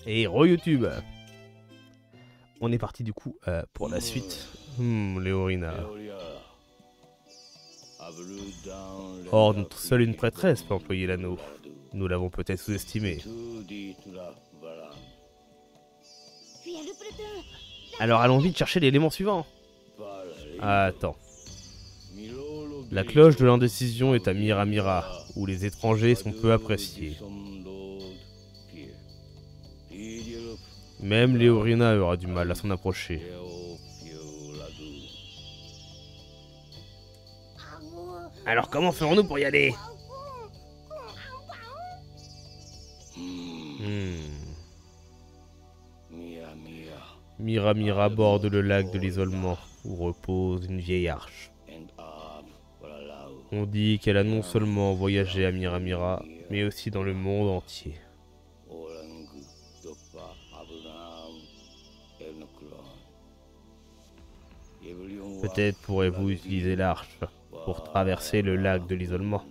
Et re-YouTube. On est parti du coup pour la suite. Léorina. Or, seule une prêtresse peut employer l'anneau. Nous l'avons peut-être sous-estimé. Alors allons vite chercher l'élément suivant. Attends. La cloche de l'indécision est à Miramira, où les étrangers sont peu appréciés. Même Léorina aura du mal à s'en approcher. Alors comment ferons-nous pour y aller? Miramira borde le lac de l'isolement, où repose une vieille arche. On dit qu'elle a non seulement voyagé à Miramira, mais aussi dans le monde entier. Peut-être pourrez-vous utiliser l'arche pour traverser le lac de l'isolement.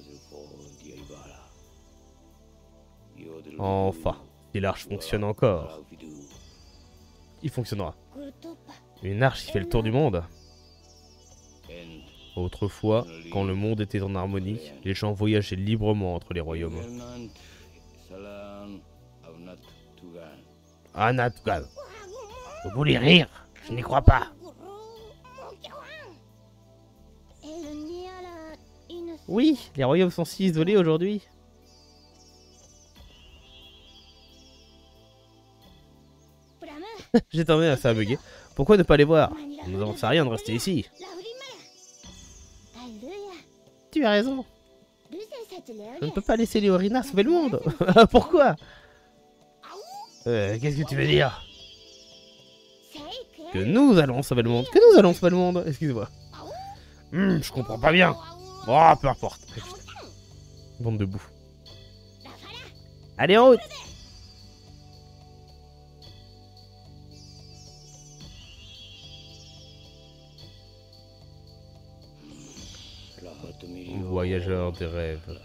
Enfin, si l'arche fonctionne encore. Il fonctionnera. Une arche qui fait le tour du monde. Autrefois, quand le monde était en harmonie, les gens voyageaient librement entre les royaumes. Anatugan. Vous voulez rire? Je n'y crois pas. Oui, les royaumes sont si isolés aujourd'hui. J'ai terminé à ça a bugué. Pourquoi ne pas les voir? Nous n'avons fait rien de rester ici. Tu as raison. Je ne peux pas laisser Léorina sauver le monde. Pourquoi? Qu'est-ce que tu veux dire? Que nous allons sauver le monde. Que nous allons sauver le monde. Excuse-moi. Je comprends pas bien. Oh, peu importe. Bande de boue. Allez, en route. Voyageur des rêves.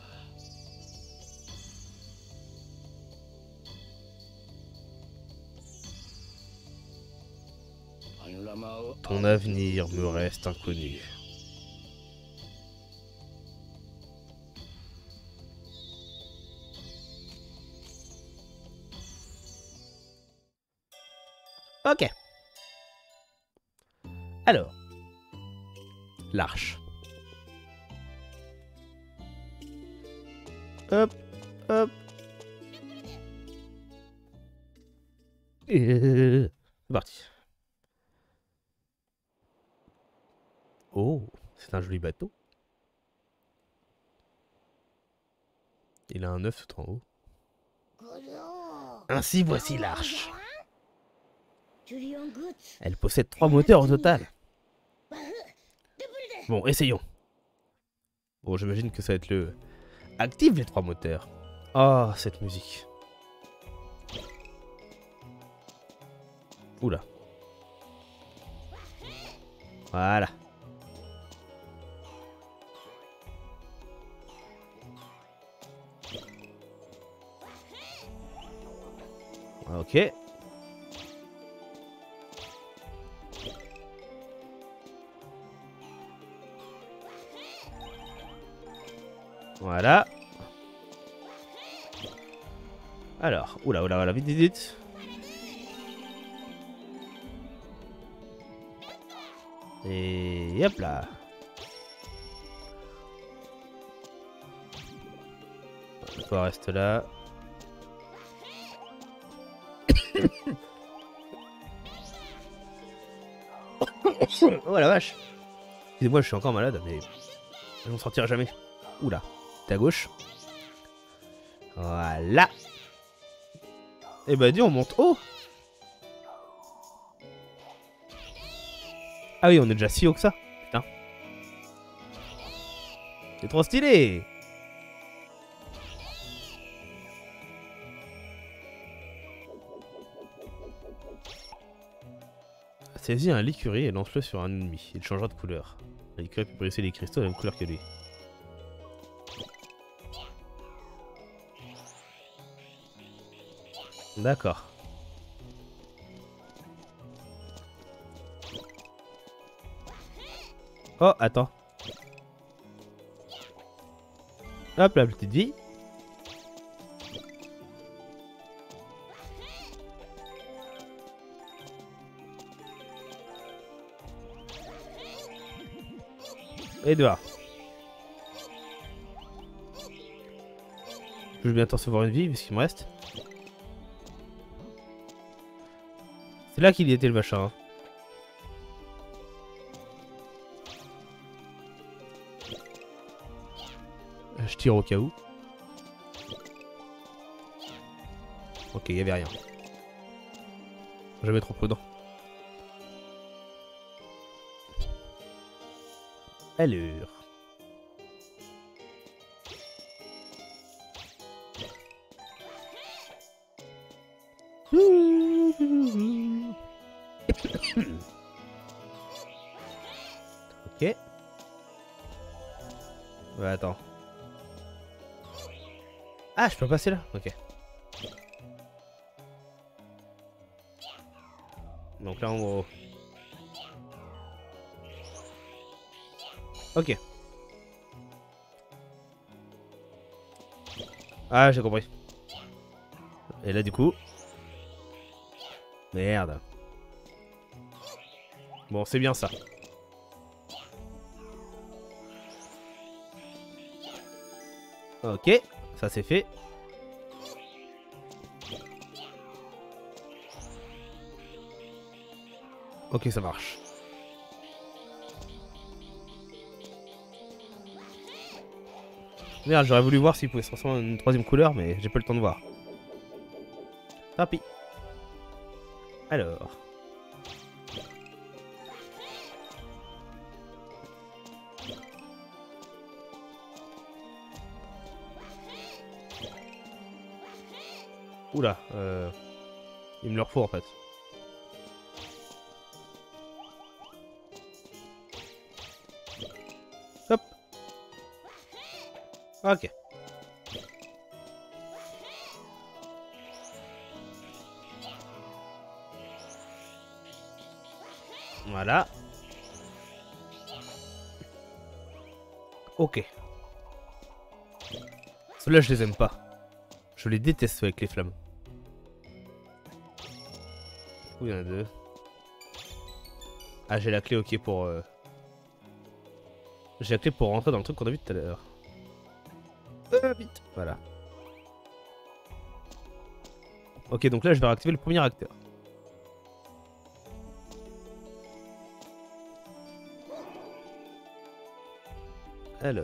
Ton avenir me reste inconnu. Ok. Alors. L'arche. Hop, hop. C'est parti. Oh, c'est un joli bateau. Il a un œuf tout en haut. Ainsi voici l'arche. Elle possède 3 moteurs au total. Bon, essayons. Bon, j'imagine que ça va être le... Active les 3 moteurs. Oh, cette musique. Oula. Voilà. Ok. Voilà. Alors, oula, vite, vite, vite. Et hop là. Toi, reste là. Oh la vache. Excusez-moi, je suis encore malade, mais je m'en sortirai jamais. Oula, t'es à gauche. Voilà. Et bah dis, on monte haut. Ah oui, on est déjà si haut que ça. Putain. C'est trop stylé. Saisis un l'écurie et lance-le sur un ennemi. Il changera de couleur. L'écurie peut briser les cristaux de la même couleur que lui. D'accord. Oh, attends. Hop, la petite vie. Et dehors. Je vais bientôt recevoir une vie, vu ce qu'il me reste. C'est là qu'il y était le machin. Hein. Je tire au cas où. Ok, il n'y avait rien. Jamais trop prudent. Alors. Ok. Ouais, attends. Ah, je peux passer là? Ok. Donc là, en gros. Ok. Ah, j'ai compris. Et là, du coup. Merde. Bon, c'est bien ça. Ok, ça c'est fait. Ok, ça marche. Merde, j'aurais voulu voir s'il pouvait se transformer en une troisième couleur, mais j'ai pas le temps de voir. Tant pis. Alors. Oula, il me le refaut en fait. Hop. Ok. Voilà. Ok. Ceux-là, je les aime pas. Je les déteste ceux avec les flammes. Où il y en a deux. Ah, j'ai la clé, ok, pour... J'ai la clé pour rentrer dans le truc qu'on a vu tout à l'heure. Vite. Voilà. Ok, donc là, je vais réactiver le premier acteur. Alors...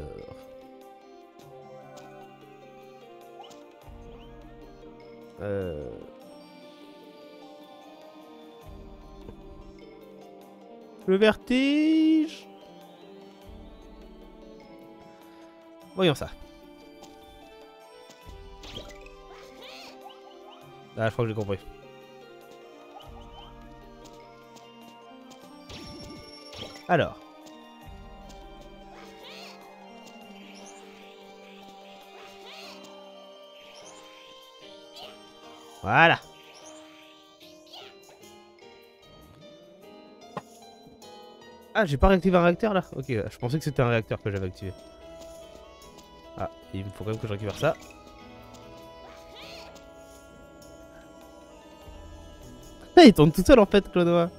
Le vertige. Voyons ça. Ah, je crois que j'ai compris. Alors. Voilà. Ah, j'ai pas réactivé un réacteur là? Ok, je pensais que c'était un réacteur que j'avais activé. Ah, il me faut quand même que je récupère ça. Ah, il tourne tout seul en fait, Clonoa.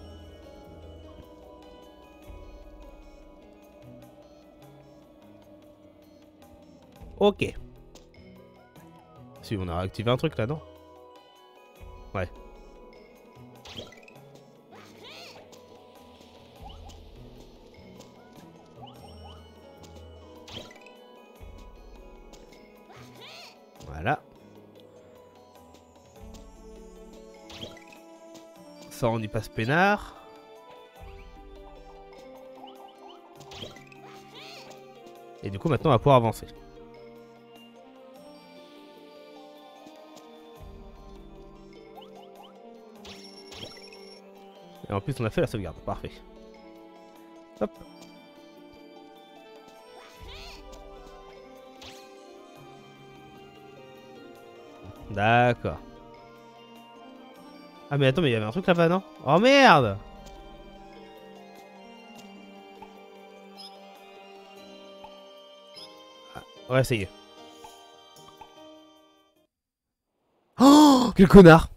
Ok. Si, on a réactivé un truc là, non? Ouais. Voilà. Ça, on y passe peinard. Et du coup, maintenant, on va pouvoir avancer. Et en plus, on a fait la sauvegarde. Parfait. Hop. D'accord. Ah mais attends, mais il y avait un truc là-bas, non? Oh merde! Ah, ouais, ça y est. Oh, quel connard!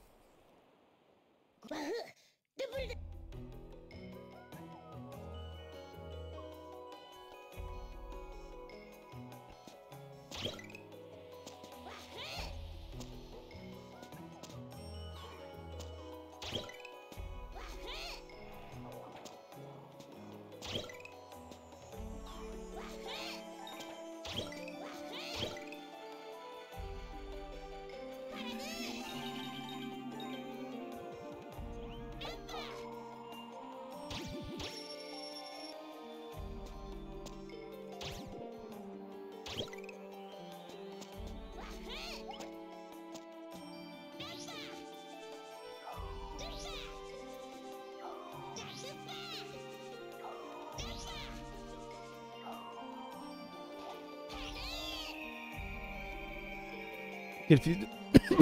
Quel fils de...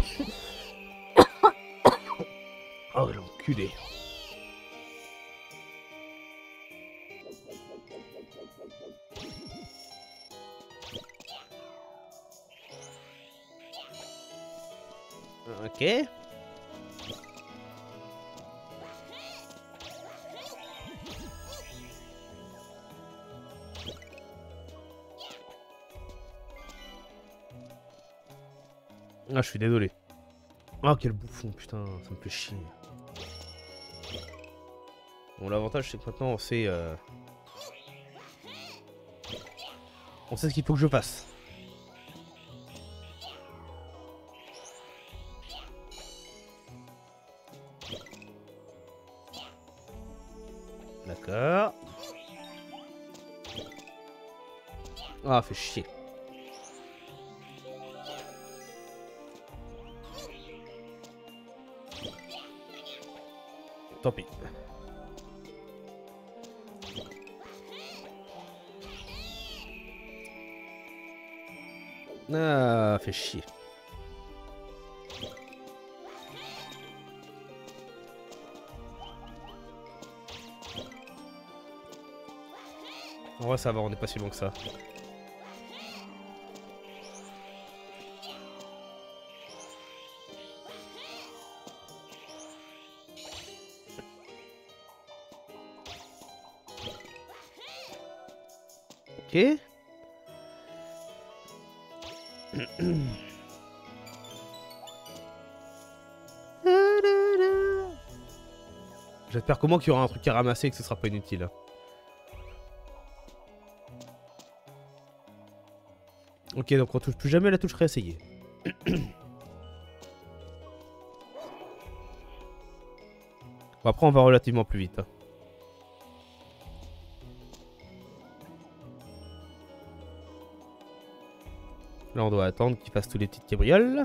Oh l'enculé. Ok. Ah, je suis désolé. Oh, quel bouffon, putain, ça me fait chier. Bon, l'avantage, c'est que maintenant, on sait... On sait ce qu'il faut que je fasse. D'accord. Ah, fait chier. Tant pis. Ah, fait chier. En vrai, ça va, on est pas si loin que ça. Ok. J'espère comment qu'il y aura un truc à ramasser et que ce sera pas inutile. Ok, donc on touche plus jamais la touche réessayer. Bon, après, on va relativement plus vite. Là, on doit attendre qu'il fasse tous les petites cabrioles.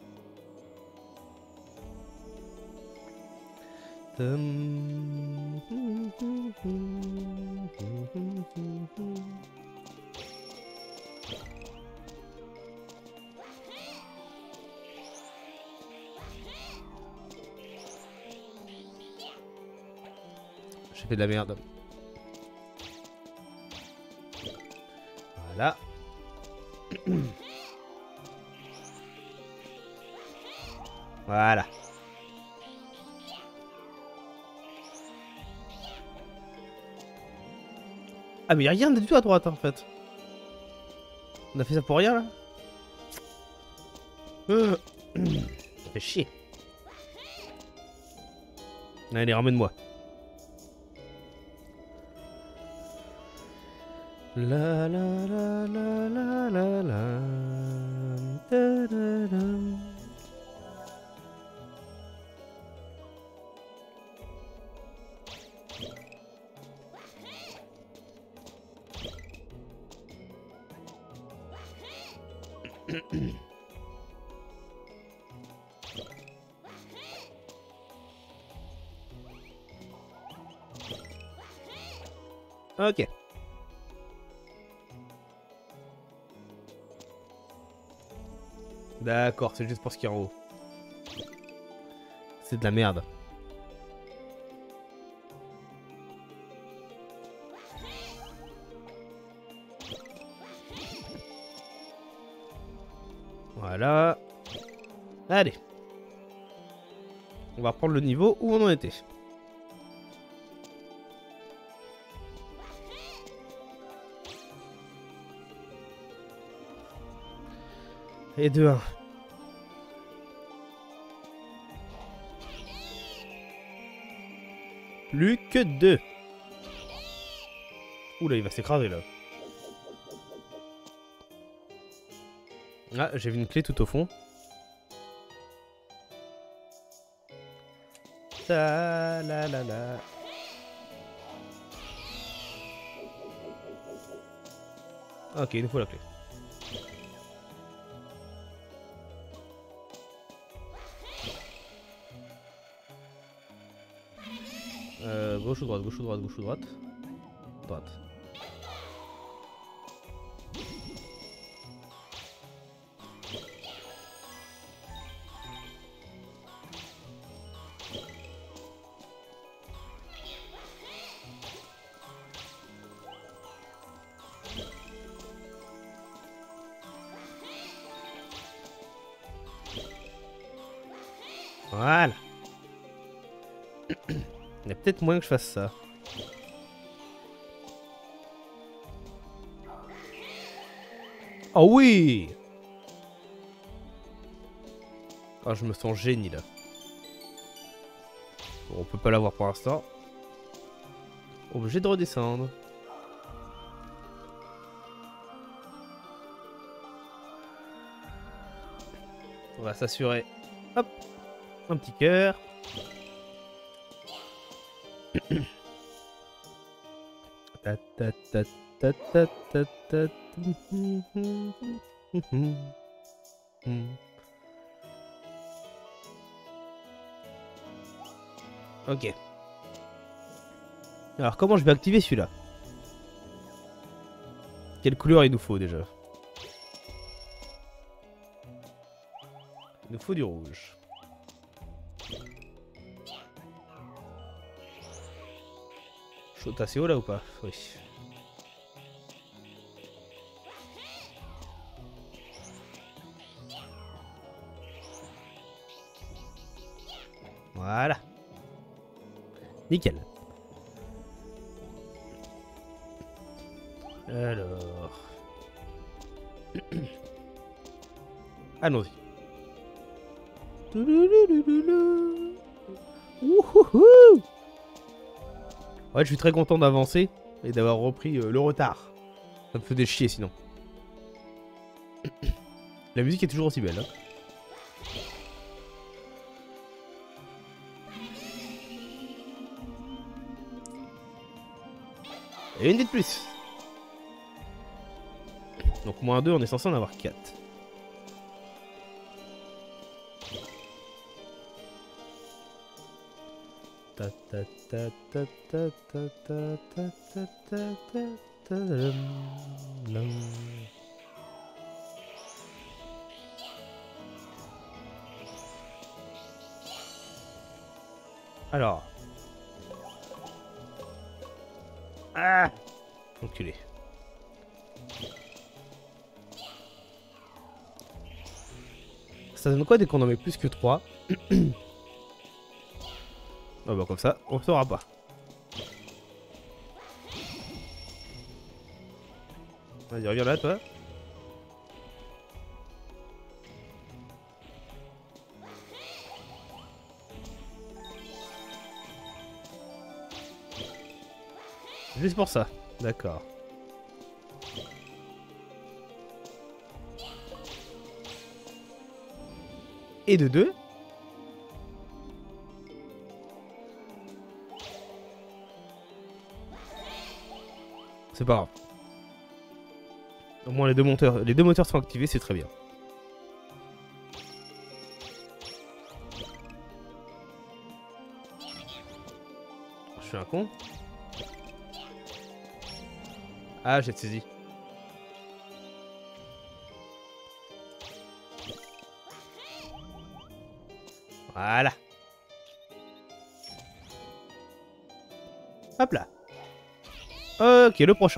J'ai fait de la merde. Voilà. Voilà. Ah mais y'a rien du tout à droite en fait. On a fait ça pour rien là. Ça fait chier. Allez, ramène-moi. La la la la la la la. Da, da, da. Ok. D'accord, c'est juste pour ce qui est en haut. C'est de la merde. Voilà. Allez. On va reprendre le niveau où on en était. Et 2-1. Plus que 2. Oula, il va s'écraser là. Ah, j'ai vu une clé tout au fond. Ta la la la. Ok, il nous faut la clé. Gauche ou droite, gauche ou droite, gauche ou droite. Droite. Voilà. Il y a peut-être moyen que je fasse ça. Oh oui! Oh, je me sens génie là. Bon, on peut pas l'avoir pour l'instant. Obligé de redescendre. On va s'assurer. Hop! Un petit cœur. Ta ta ta ta ta ta ta. Ok. Alors comment je vais activer celui-là? Quelle couleur il nous faut déjà? Il nous faut du rouge. Je saute assez haut là ou pas? Oui. Voilà. Nickel. Alors. Allons-y. Ouais, je suis très content d'avancer et d'avoir repris le retard. Ça me faisait chier sinon. La musique est toujours aussi belle. Hein. Et une vie de plus. Donc moins 2, on est censé en avoir 4. Ta ta ta ta ta ta ta ta ta ta ta ta. Alors. Ah! Enculé. Ça donne quoi dès qu'on en met plus que 3? Ah bah comme ça, on saura pas. Vas-y, reviens là, toi. Juste pour ça, d'accord. Et de 2. C'est pas grave. Au moins les deux moteurs sont activés, c'est très bien. Je suis un con. Ah, j'ai saisi. Voilà. Hop là. Ok, le prochain.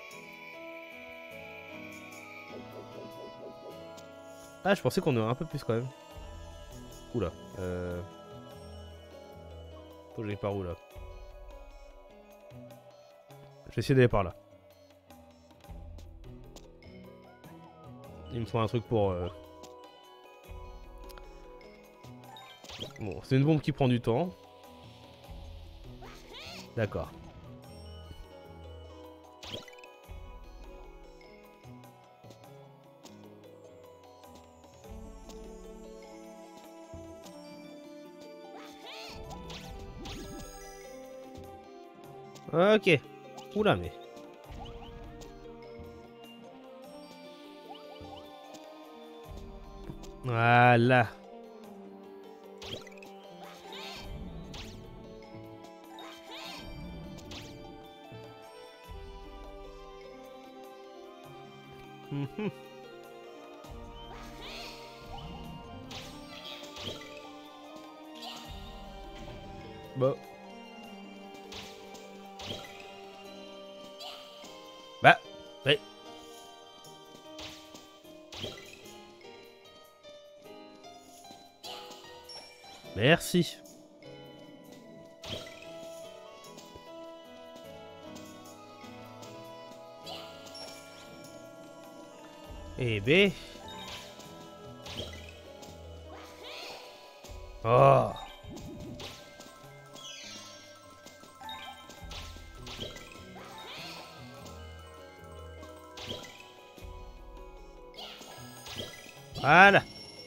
Ah, je pensais qu'on aurait un peu plus quand même. Oula. Faut que j'aille par où là? Je vais essayer d'aller par là. Il me faut un truc pour... Bon, c'est une bombe qui prend du temps. D'accord. Ok. Oula, mais... Voilà. Mhm. Bon. Bah, ouais. Merci. Eh ben... Oh. Voilà.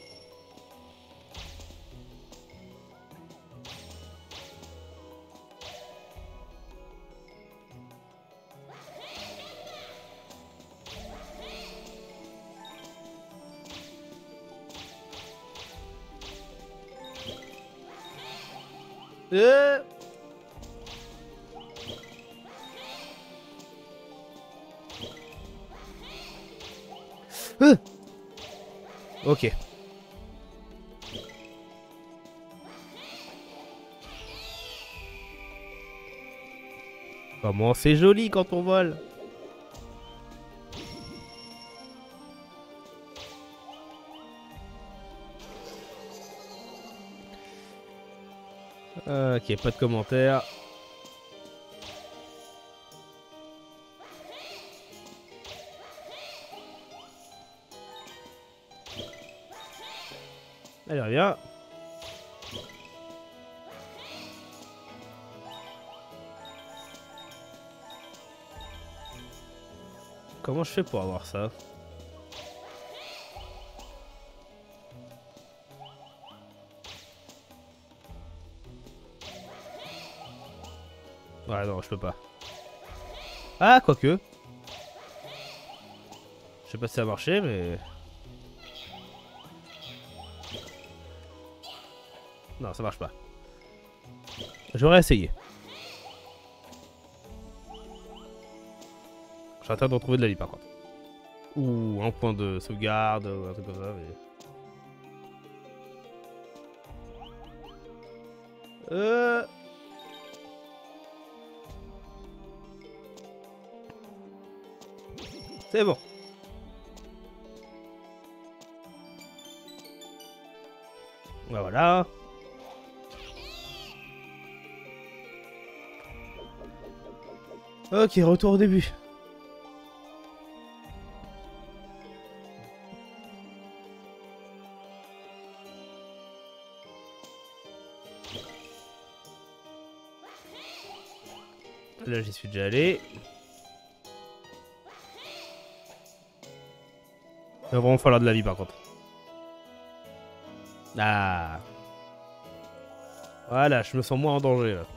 Euh... Euh. Ok. Comment c'est joli quand on vole. Ok, pas de commentaires. Allez, reviens. Comment je fais pour avoir ça? Ouais, non, je peux pas. Ah, quoique. Je sais pas si ça a marché, mais... Non, ça marche pas. J'aurais essayé. Je suis en train de retrouver de la vie, par contre. Ou un point de sauvegarde, ou un truc comme ça, mais... C'est bon. Ouais, voilà. Ok, retour au début. Là, j'y suis déjà allé. Il va vraiment falloir de la vie, par contre. Ah. Voilà, je me sens moins en danger, là.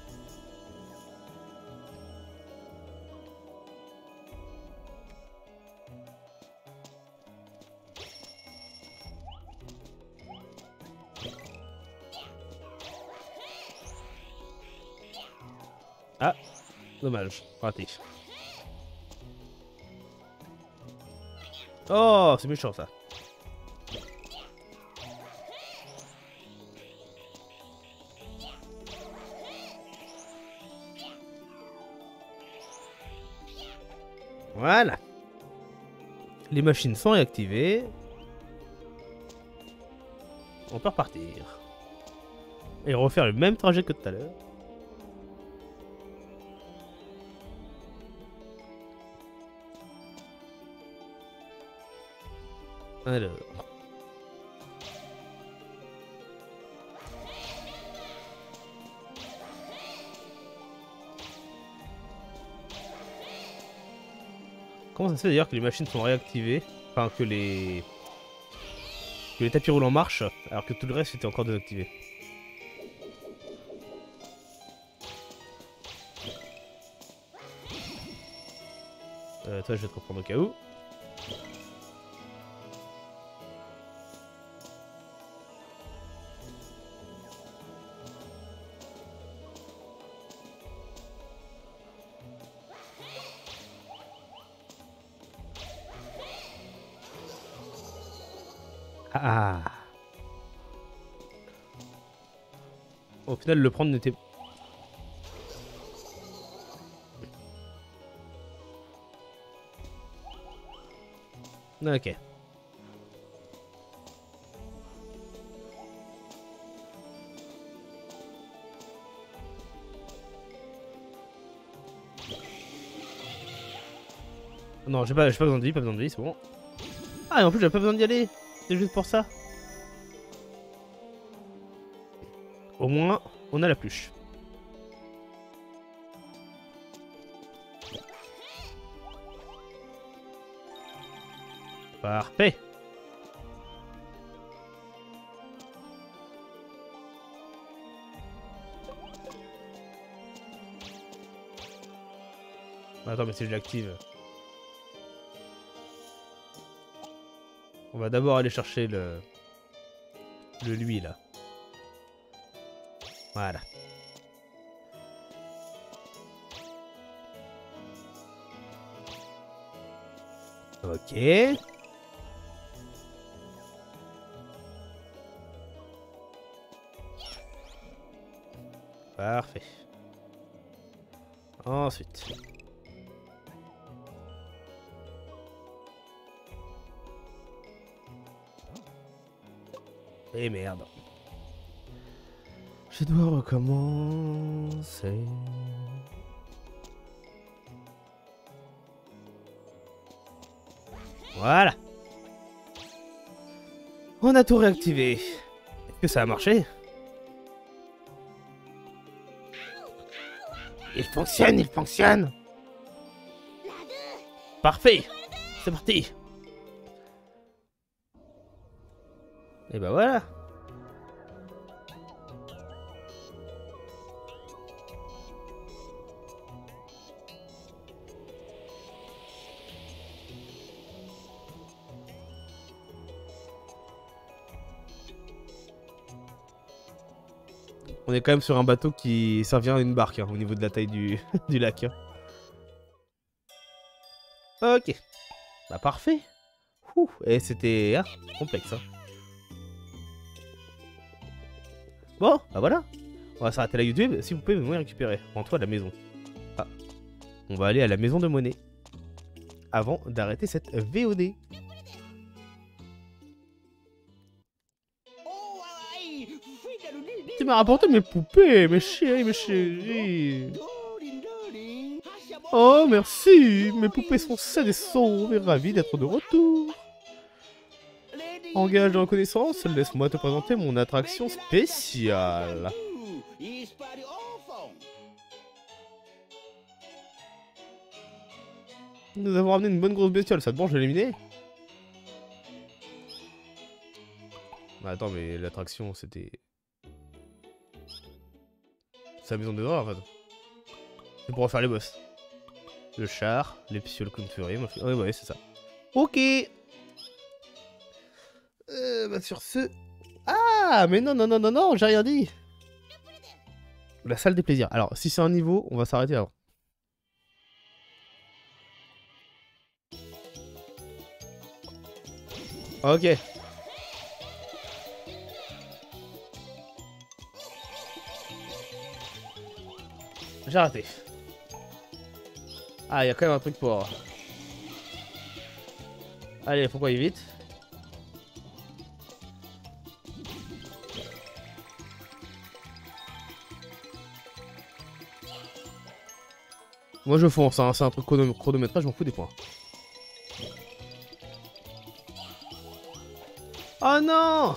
Ah, dommage, raté. Oh, c'est méchant, ça. Voilà. Les machines sont réactivées. On peut repartir. Et refaire le même trajet que tout à l'heure. Alors. Comment ça se fait d'ailleurs que les machines sont réactivées? Enfin, que les tapis roulants marchent, alors que tout le reste était encore désactivé. Toi, je vais te reprendre au cas où. Ah. Au final, le prendre n'était... Ok. Non, j'ai pas besoin de vie, c'est bon. Ah, et en plus, j'ai pas besoin d'y aller. C'est juste pour ça. Au moins, on a la pluche. Parfait. Attends, mais si je l'active... On va d'abord aller chercher le lui là. Voilà. Ok. Parfait. Ensuite. Et merde. Je dois recommencer. Voilà. On a tout réactivé. Est-ce que ça a marché? Il fonctionne, il fonctionne. Parfait. C'est parti. Et bah voilà. On est quand même sur un bateau qui servira à une barque hein, au niveau de la taille du, du lac. Hein. Ok. Bah parfait. Ouh, et c'était complexe. Hein. Bon, bah voilà. On va s'arrêter là YouTube. Si vous pouvez me récupérer. Rends-toi à la maison. Ah. On va aller à la maison de monnaie. Avant d'arrêter cette VOD. Tu m'as rapporté mes poupées, mes chéris, mes chéris. Oh, merci. Mes poupées sont saines et sauves et ravies d'être de retour. En gage de reconnaissance, laisse-moi te présenter mon attraction spéciale. Nous avons ramené une bonne grosse bestiole, ça te branche de l'éliminer? Attends, mais l'attraction, c'était... C'est la maison des horreurs, en fait. C'est pour refaire les boss. Le char, les psioles clown fury... Ouais, ouais, c'est ça. Ok. Bah sur ce... Ah, mais non, non, non, non, non, j'ai rien dit. La salle des plaisirs. Alors, si c'est un niveau, on va s'arrêter avant. Ok. J'ai raté. Ah, il y a quand même un truc pour... Allez, faut qu'on aille vite. Moi je fonce, hein. C'est un truc chronométrage, je m'en fous des points. Oh non!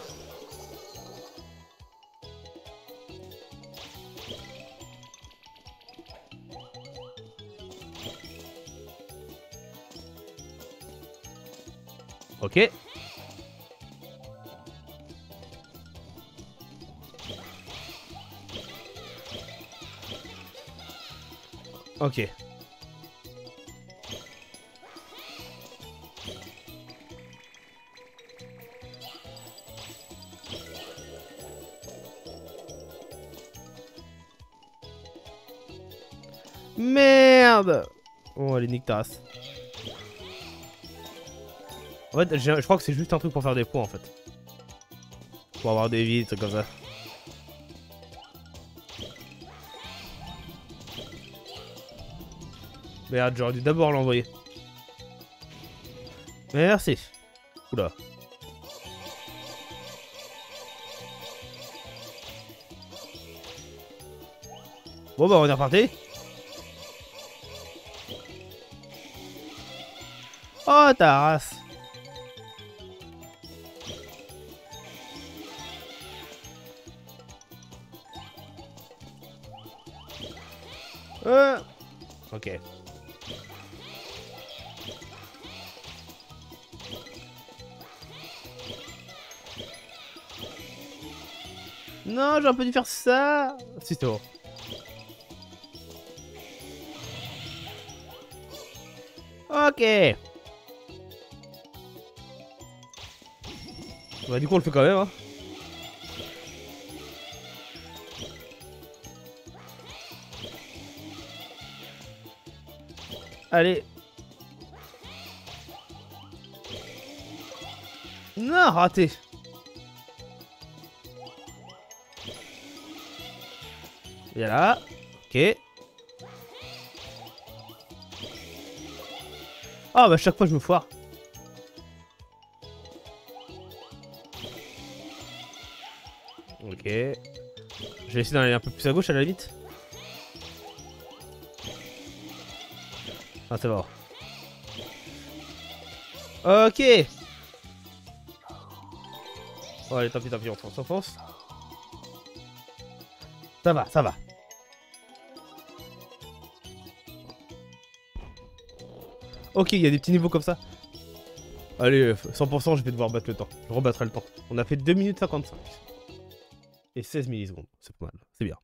Ok. Ok. Merde! Oh, allez, nique ta race. En fait, je crois que c'est juste un truc pour faire des points en fait. Pour avoir des vies, des trucs comme ça. Merde, j'aurais dû d'abord l'envoyer. Merci. Oula. Bon bah on est reparti. Oh ta race. Ok. Non, j'ai un peu dû faire ça. Si, c'était bon. Ok. Bah du coup on le fait quand même hein. Allez. Non, raté. Et là. Ok. Ah bah chaque fois je me foire. Ok. Je vais essayer d'aller un peu plus à gauche à la limite. Ah c'est bon. Ok. Oh allez tant pis, on s'enfonce. Ça va, ça va. Ok, il y a des petits niveaux comme ça. Allez, 100% je vais devoir battre le temps. Je rebattrai le temps. On a fait 2 minutes 55. Et 16 millisecondes. C'est pas mal, c'est bien.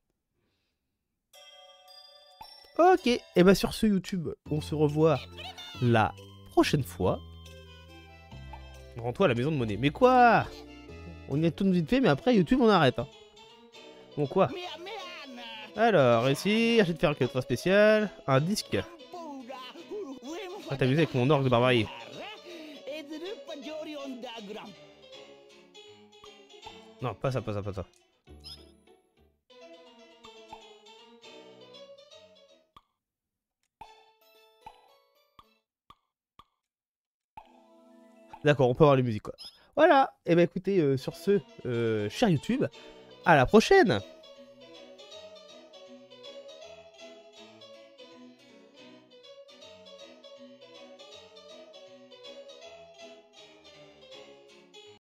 Ok, et bah sur ce YouTube, on se revoit la prochaine fois. Rends-toi à la maison de monnaie. Mais quoi? On y est tout vite fait, mais après YouTube on arrête. Hein. Bon quoi? Alors, ici, j'ai de faire un très spécial. Un disque. Ah, t'as amusé avec mon orgue de barbarie. Non, pas ça, pas ça, pas ça. D'accord, on peut avoir les musiques quoi. Voilà, et bah écoutez, sur ce, cher YouTube, à la prochaine!